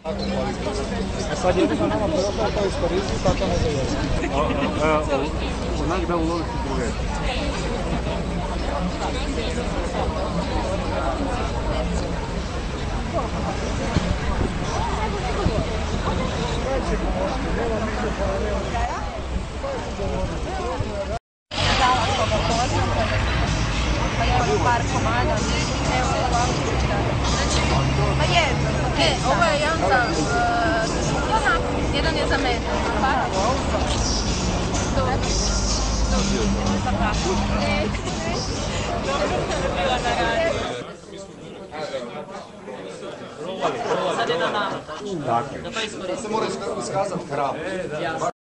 A sad jedino nama preostaje to iskoristiti, tako ne dojeli. Onak da uloviti druge. Par komada, evo pa jedno. Ovo je jedan za Dušana, jedan je za mene. Sad je na nama. Da to iskoristimo. Se mora iskazati hrabro.